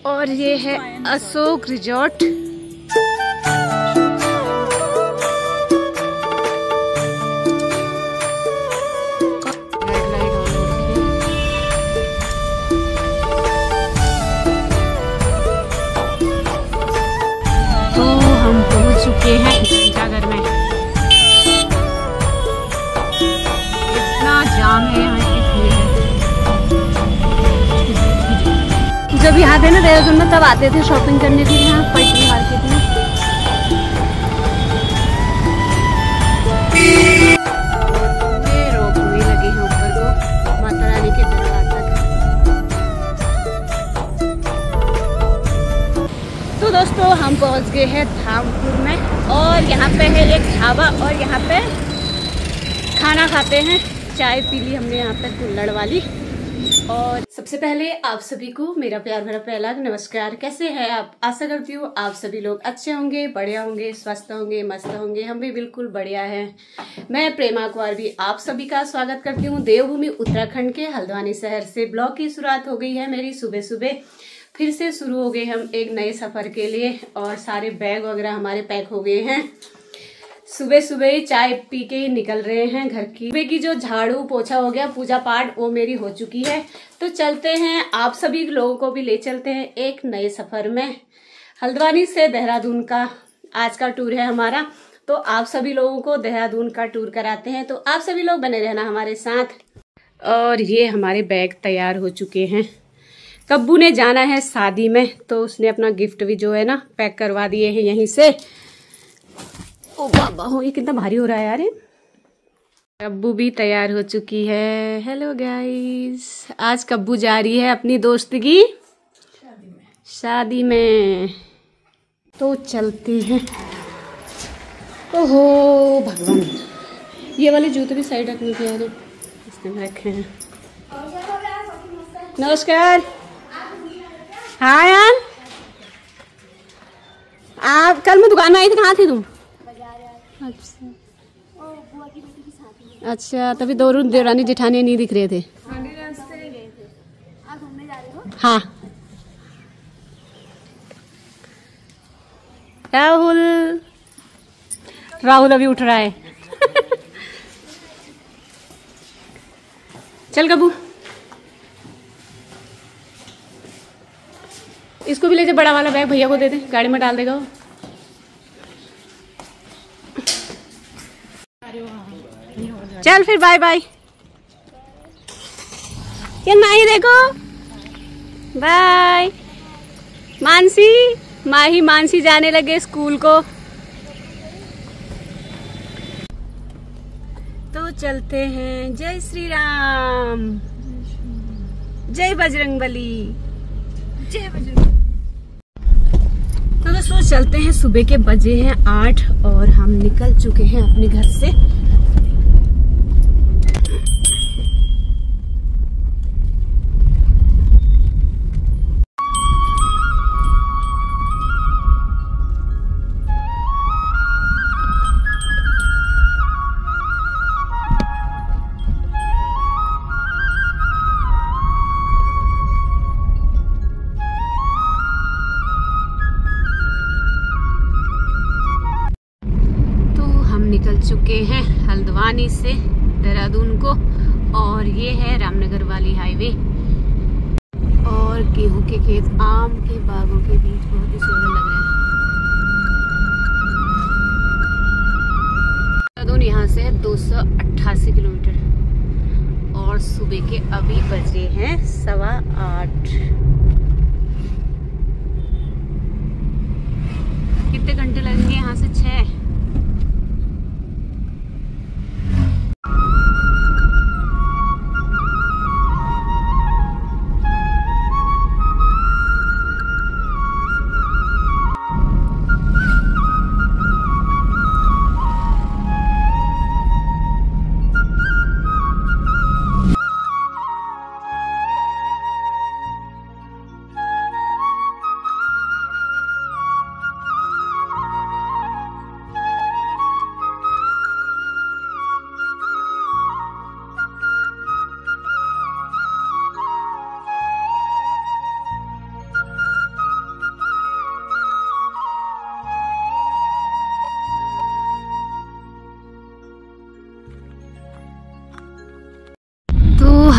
और ये है अशोक रिजॉर्ट। तो हम पहुंच चुके हैं घंटाघर में। इतना जाम है यहाँ की भीड़ है। जब यहाँ थे ना देहरादून में तब आते थे शॉपिंग करने के लिए यहाँ पलटी मार्केट में। रोपवे लगे हैं ऊपर को माता रानी के दरबार तक। तो दोस्तों हम पहुँच गए हैं धामपुर में और यहाँ पे है एक ढाबा और यहाँ पे खाना खाते हैं। चाय पी ली हमने यहाँ पे कुल्हड़ वाली। और सबसे पहले आप सभी को मेरा प्यार भरा पहला नमस्कार। कैसे हैं आप? आशा करती हूँ आप सभी लोग अच्छे होंगे, बढ़िया होंगे, स्वस्थ होंगे, मस्त होंगे। हम भी बिल्कुल बढ़िया हैं। मैं प्रेमा कुमार भी आप सभी का स्वागत करती हूँ देवभूमि उत्तराखंड के हल्द्वानी शहर से। ब्लॉग की शुरुआत हो गई है मेरी सुबह सुबह। फिर से शुरू हो गए हम एक नए सफर के लिए और सारे बैग वगैरह हमारे पैक हो गए हैं। सुबह सुबह चाय पी के ही निकल रहे हैं घर की। सुबह की जो झाड़ू पोछा हो गया, पूजा पाठ वो मेरी हो चुकी है। तो चलते हैं, आप सभी लोगों को भी ले चलते हैं एक नए सफर में। हल्द्वानी से देहरादून का आज का टूर है हमारा। तो आप सभी लोगों को देहरादून का टूर कराते हैं। तो आप सभी लोग बने रहना हमारे साथ। और ये हमारे बैग तैयार हो चुके हैं। कब्बू ने जाना है शादी में तो उसने अपना गिफ्ट भी जो है ना पैक करवा दिए हैं यहीं से। ओ बाबा हो, ये कितना भारी हो रहा है यार। कब्बू भी तैयार हो चुकी है। हेलो गाइस, आज कब्बू जा रही है अपनी दोस्त की शादी में। तो चलते हैं। ओहो भगवान, ये वाले जूते भी साइड रखने के यार इसमें रखे हैं। नमस्कार। हाँ यार, आप कल मैं दुकान में आई थी, कहाँ थी तुम? अच्छा, तभी दो देवरानी जेठानी नहीं दिख रहे थे। हाँ राहुल, राहुल अभी उठ रहा है। चल कबू, इसको भी ले जा, बड़ा वाला बैग भैया को दे दे, गाड़ी में डाल देगा वो। चल फिर बाय बाय। ये नहीं देखो, बाय। मानसी, माही मानसी जाने लगे स्कूल को। तो चलते हैं। जय श्री राम, जय बजरंगबली, जय बजरंग। तो दोस्तों चलते हैं। सुबह के बजे हैं 8 और हम निकल चुके हैं अपने घर से। निकल चुके हैं हल्द्वानी से देहरादून को और ये है रामनगर वाली हाईवे। और गेहूं के खेत आम के बागों के बीच बहुत ही सुंदर लग रहे हैं। देहरादून यहाँ से है 288 किलोमीटर और सुबह के अभी बजे हैं 8:15। कितने घंटे लगेंगे यहाँ से? 6।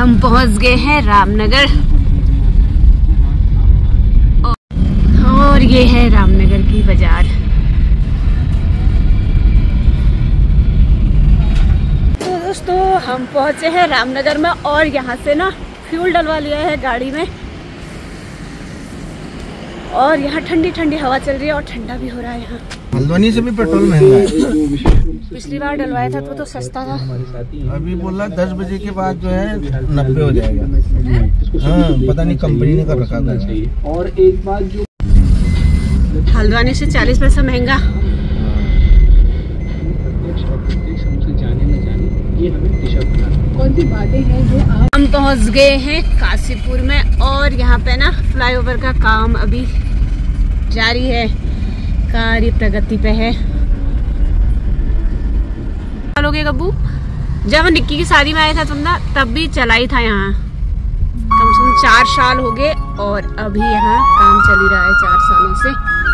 हम पहुंच गए हैं रामनगर और ये है रामनगर की बाजार। तो दोस्तों हम पहुंचे हैं रामनगर में और यहाँ से ना फ्यूल डलवा लिया है गाड़ी में और यहाँ ठंडी ठंडी हवा चल रही है और ठंडा भी हो रहा है। यहाँ हल्द्वानी से भी पेट्रोल महंगा है। पिछली बार डलवाया था तो सस्ता था। अभी बोला 10 बजे के बाद जो है 90 हो जाएगा। हाँ पता नहीं कंपनी ने कर रखा था। और एक बात जो हल्द्वानी से 40 पैसा महंगा। कौन सी बातें हैं जो हम पहुंच गए हैं काशीपुर में और यहाँ पे ना फ्लाईओवर का काम अभी जारी है, कार्य प्रगति पे है। हो गए गब्बू, जब निक्की की शादी में आया था तुम ना तब भी चला ही था यहाँ। कम से कम 4 साल हो गए और अभी यहाँ काम चल ही रहा है 4 सालों से।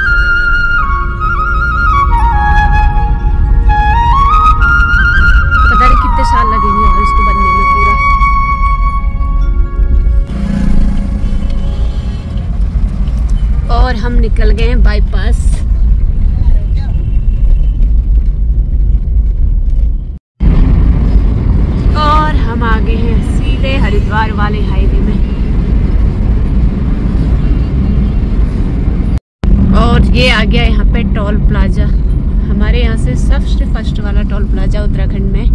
पता नहीं कितने साल लगेंगे और इसको बनने में पूरा। और हम निकल गए हैं बाईपास। और हम आ गए हैं सीधे हरिद्वार वाले हाईवे में। और ये आ गया यहाँ पे टोल प्लाजा। हमारे यहाँ से सबसे फर्स्ट वाला टोल प्लाजा उत्तराखंड में।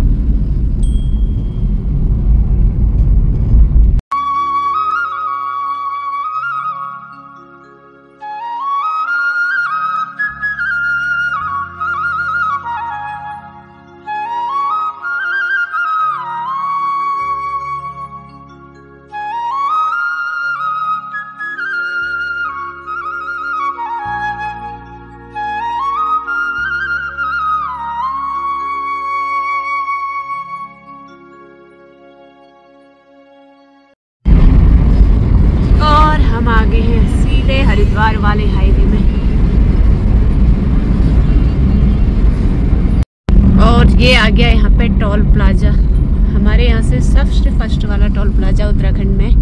हम आ गए हैं सीधे हरिद्वार वाले हाईवे में। और ये आ गया यहाँ पे टोल प्लाजा। हमारे यहाँ से सबसे फर्स्ट वाला टोल प्लाजा उत्तराखंड में।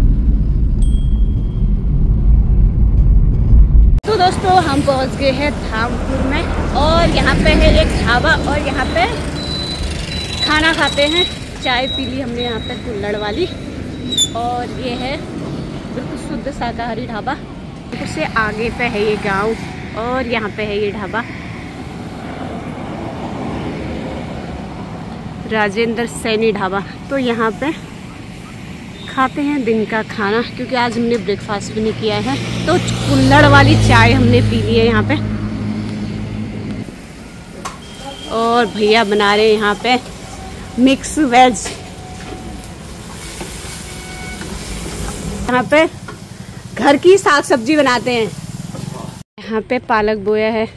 तो दोस्तों हम पहुँच गए हैं धामपुर में और यहाँ पे है एक ढाबा और यहाँ पे खाना खाते हैं। चाय पी ली हमने यहाँ पे कुल्हड़ वाली। और ये है बिल्कुल शुद्ध शाकाहारी ढाबा। उससे आगे पे है ये गांव और यहाँ पे है ये ढाबा राजेंद्र सैनी ढाबा। तो यहाँ पे खाते हैं दिन का खाना क्योंकि आज हमने ब्रेकफास्ट भी नहीं किया है। तो कुल्हड़ वाली चाय हमने पी ली है यहाँ पे। और भैया बना रहे हैं यहाँ पे मिक्स वेज। यहाँ पे घर की साग सब्जी बनाते हैं। यहाँ पे पालक बोया है,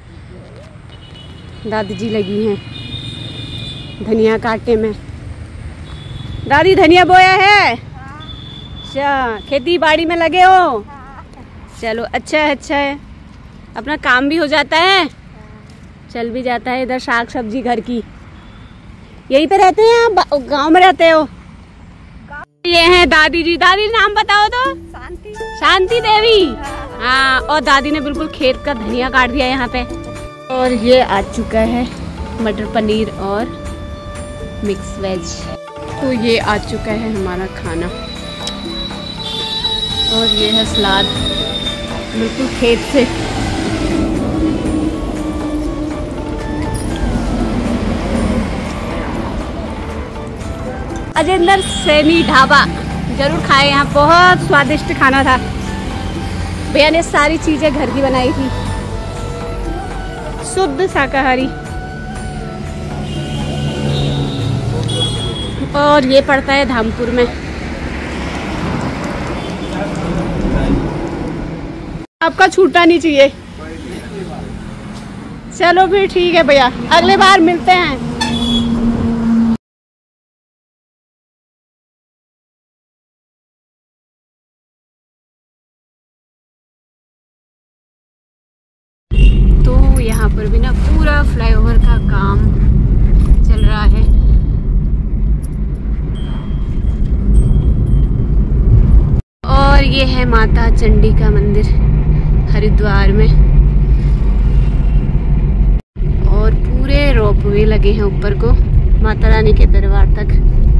दादी जी लगी हैं धनिया काटने में। दादी धनिया बोया है? अच्छा, खेती बाड़ी में लगे हो? चलो अच्छा है, अच्छा है, अपना काम भी हो जाता है, चल भी जाता है। इधर साग सब्जी घर की। यहीं पे रहते हैं आप? गाँव में रहते हो? ये है दादी जी। दादी नाम बताओ तो। शांति। शांति देवी। हाँ, और दादी ने बिल्कुल खेत का धनिया काट दिया यहाँ पे। और ये आ चुका है मटर पनीर और मिक्स वेज। तो ये आ चुका है हमारा खाना और ये है सलाद बिल्कुल खेत से। राजेंद्र सैनी ढाबा जरूर खाए, यहाँ बहुत स्वादिष्ट खाना था। भैया ने सारी चीजें घर की बनाई थी, शुद्ध शाकाहारी। और ये पड़ता है धामपुर में। आपका छूटना नहीं चाहिए। चलो फिर ठीक है भैया, अगले बार मिलते हैं। तो यहाँ पर भी ना पूरा फ्लाईओवर का काम चल रहा है। ये है माता चंडी का मंदिर हरिद्वार में, और पूरे रोपवे लगे हैं ऊपर को माता रानी के दरबार तक।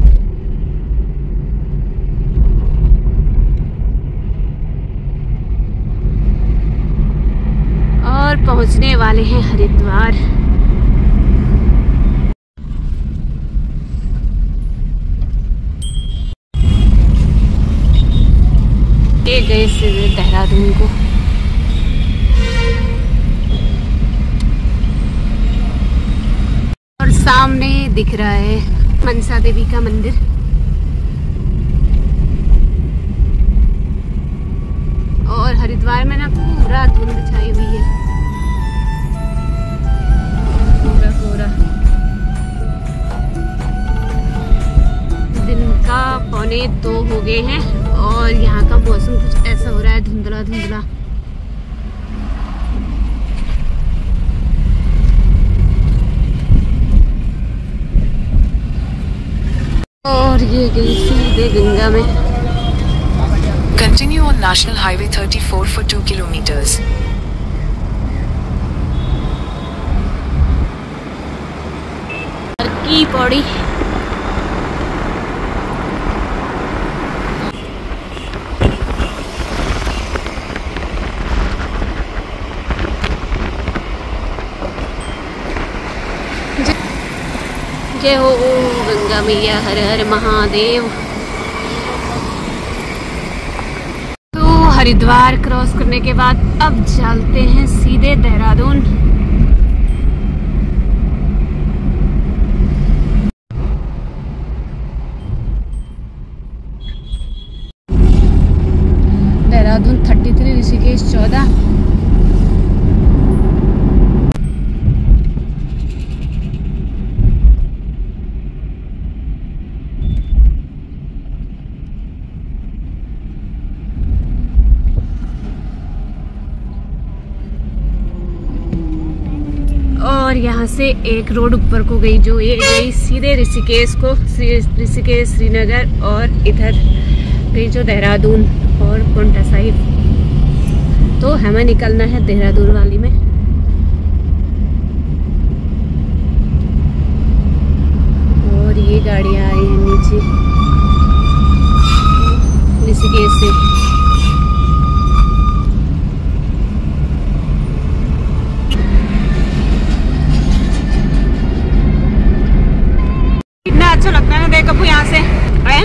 और पहुंचने वाले हैं हरिद्वार। ये गए सीधे देहरादून को। और सामने दिख रहा है मनसा देवी का मंदिर। और हरिद्वार में ना पूरा धुंध छाई हुई है, पूरा पूरा। दिन का 1:45 हो गए हैं और यहाँ का मौसम कुछ ऐसा हो रहा है, धुंधला धुंधला। और ये गई सीधे गंगा में। Continue on National Highway 34 for 2 kilometers. की पौड़ी। जय हो गंगा मैया, हर हर महादेव। तो हरिद्वार क्रॉस करने के बाद अब चलते हैं सीधे देहरादून। देहरादून 33, ऋषिकेश 14। और यहाँ से एक रोड ऊपर को गई, जो ये गई सीधे ऋषिकेश को, ऋषिकेश श्रीनगर, और इधर गई जो देहरादून और पांवटा साहिब। तो हमें निकलना है देहरादून वाली में। और ये गाड़ियाँ आ रही हैं नीचे ऋषिकेश से। अच्छा लगता है ना, देख कपूर यहाँ से आए।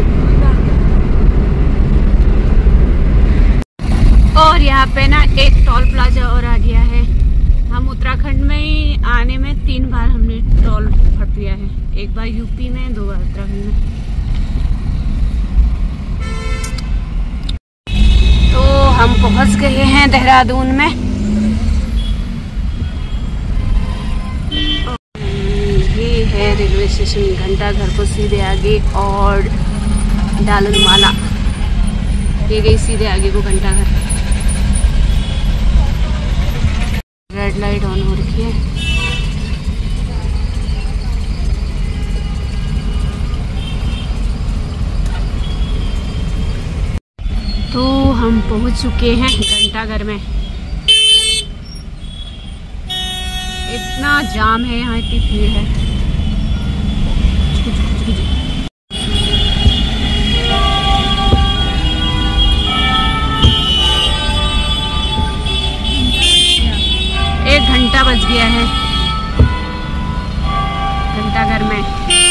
और यहाँ पे ना एक टोल प्लाजा और आ गया है। हम उत्तराखंड में ही आने में 3 बार हमने टोल फट लिया है, एक बार यूपी में, 2 बार उत्तराखंड में। तो हम पहुँच गए हैं देहरादून में। है रेलवे स्टेशन घंटाघर को सीधे आगे, और डालनवाला ये गई सीधे आगे को घंटाघर। रेड लाइट ऑन हो रखी है। तो हम पहुंच चुके हैं घंटाघर में। इतना जाम है यहाँ, इतनी भीड़ है। एक घंटा बज गया है घंटाघर में।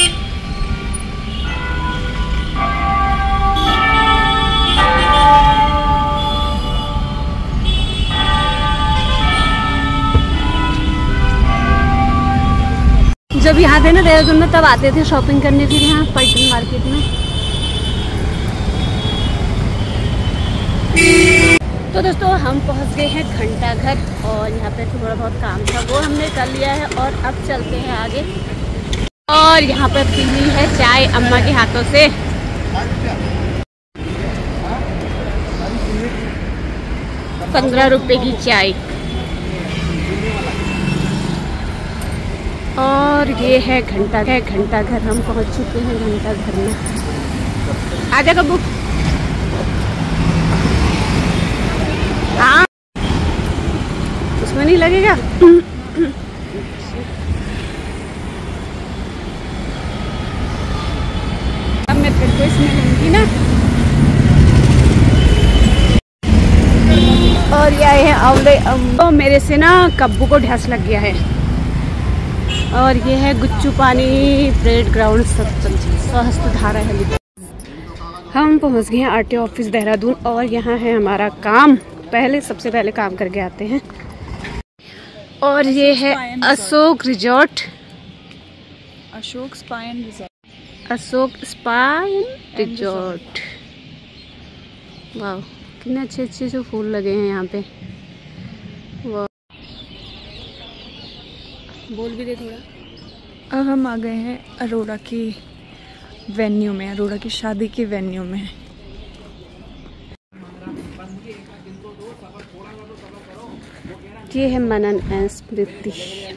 जब यहाँ थे ना देहरादून में, तब आते थे शॉपिंग करने के लिए यहाँ पलटन मार्केट में। तो दोस्तों हम पहुँच गए हैं घंटाघर, और यहाँ पे थोड़ा बहुत काम था वो हमने कर लिया है, और अब चलते हैं आगे। और यहाँ पे पीनी है चाय अम्मा के हाथों से। 15 रुपए की चाय। और ये है घंटाघर। हम पहुंच चुके हैं घंटाघर में। आजा कब्बू। और ये आए हैं आंवले। तो मेरे से ना कब्बू को ढस लग गया है। और ये है गुच्चू पानी परेड ग्राउंड स्वस्थ धारा है। हम पहुंच गए हैं आरटीओ ऑफिस देहरादून और यहाँ है हमारा काम। सबसे पहले काम करके आते हैं। और ये है Ashok resort, Ashok spine resort. वाह, कितने अच्छे अच्छे से फूल लगे हैं यहाँ पे। वाह, बोल भी दे थोड़ा। अब हम आ गए हैं अरोड़ा की वेन्यू में, अरोड़ा की शादी की वेन्यू में। ये है मनन एंड स्मृति।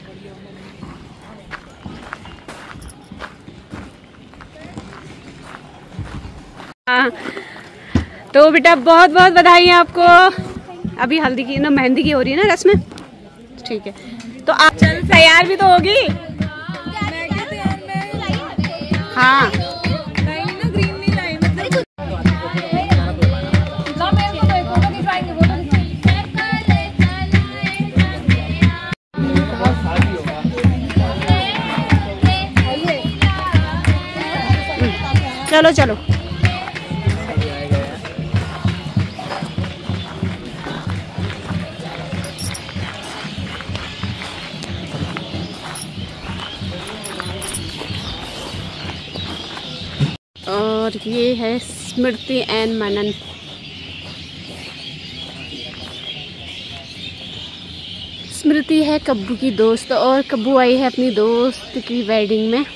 तो बेटा बहुत बहुत बधाई आपको। अभी हल्दी की ना मेहंदी की हो रही है ना रस्म। ठीक है, तो आप चल तैयार भी तो होगी। हाँ चलो चलो। और ये है स्मृति एंड मनन। स्मृति है कब्बू की दोस्त और कब्बू आई है अपनी दोस्त की वेडिंग में।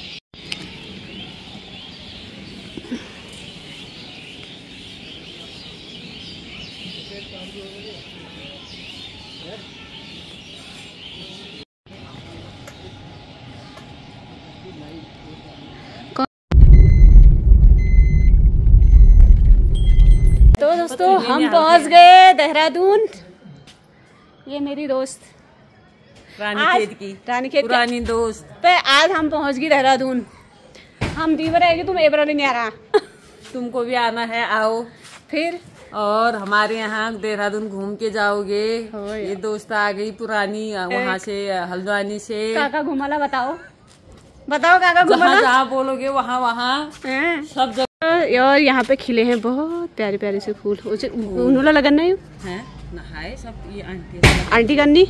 तो दोस्तों हम पहुंच गए देहरादून। ये मेरी दोस्त रानीखेत की पुरानी दोस्त पे आज हम पहुंच गए देहरादून। हम दीवर रहेगी, तुम एबरा नहीं आ रहा। तुमको भी आना है, आओ फिर और हमारे यहाँ देहरादून घूम के जाओगे। ये दोस्त आ गई पुरानी वहाँ से, हल्द्वानी से। काका घुमाला बताओ काका घुमाला। जहाँ बोलोगे वहाँ सब जगह। और यहाँ पे खिले हैं बहुत प्यारे प्यारे से फूल। उन्होंने लगाना है नहाए सब। ये आंटी करनी।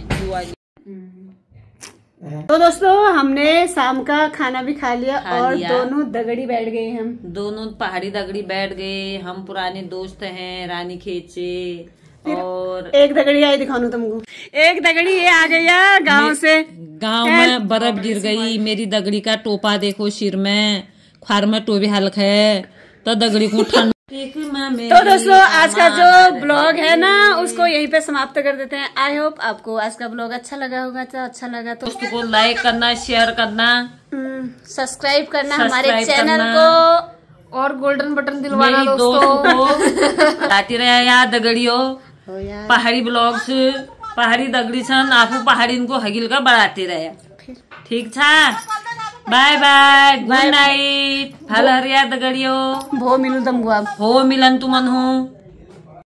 तो दोस्तों हमने शाम का खाना भी खा लिया और दोनों दगड़ी बैठ गए। हम दोनों पहाड़ी दगड़ी बैठ गए। हम पुराने दोस्त हैं रानीखेत से। और एक दगड़ी आई दिखाऊं तुमको। एक दगड़ी ये आ गई गाँव से। गांव में बर्फ गिर गई। मेरी दगड़ी का टोपा देखो सिर में, खार में टोपी हल्क है तो दगड़ी को ठंड। तो दोस्तों आज का जो ब्लॉग है ना उसको यहीं पे समाप्त कर देते हैं। आई होप आपको आज का ब्लॉग अच्छा लगा होगा। तो अच्छा लगा तो दोस्तों को लाइक करना, शेयर करना, सब्सक्राइब करना हमारे चैनल को और गोल्डन बटन दिलवाना दोस्तों को। लाती रहे यार दगड़ियों पहाड़ी ब्लॉग्स, पहाड़ी दगड़ी सन आपको पहाड़ी इनको हगिल का बढ़ाते रहे। ठीक था, बाय बाय, गुड नाइट। फल हरिया दगड़ियों भो मिलू तुमको। हो मिलन तुमन हूँ।